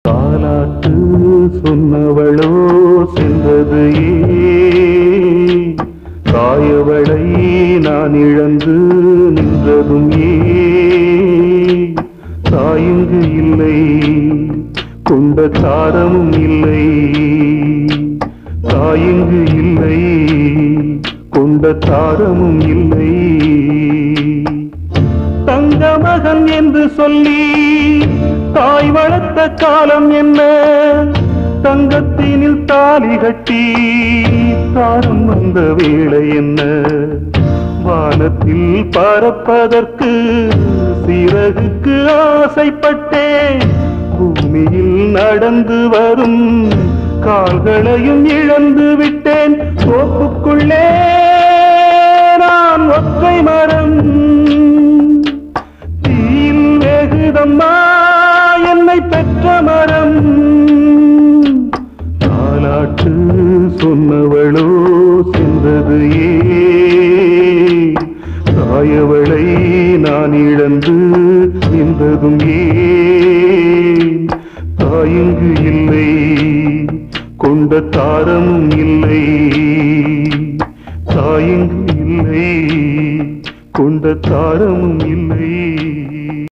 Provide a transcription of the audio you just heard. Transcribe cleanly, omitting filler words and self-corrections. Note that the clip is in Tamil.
தாலாட்டு சொன்னவளோ சென்றது தாயவளை நான் இழந்து நின்றதும் தாயங்கு இல்லை கொண்ட தாரமும் இல்லை தாயங்கு இல்லை கொண்ட தாரமும் இல்லை தங்க மகன் என்று சொல்லி தாய் வளர்த்த காலம் என்ன தங்கத்தினில் தாலி கட்டி தாரம் வந்த வேளை என்ன வானத்தில் பறப்பதற்கு சிறகுக்கு ஆசைப்பட்டேன் பூமியில் நடந்து வரும் கால்களையும் இழந்து விட்டேன் தோப்புக்குள்ளே நான் ஒற்றை மரம் தீயில் வேகுதம்மா என்னை பெற்ற மரம் தாலாட்டு சொன்னவளோ சென்றது தாயவளை நான் இழந்து நின்றதும் தாயங்கு இல்லை கொண்ட தாரமும் இல்லை தாயங்கு இல்லை கொண்ட தாரமும் இல்லை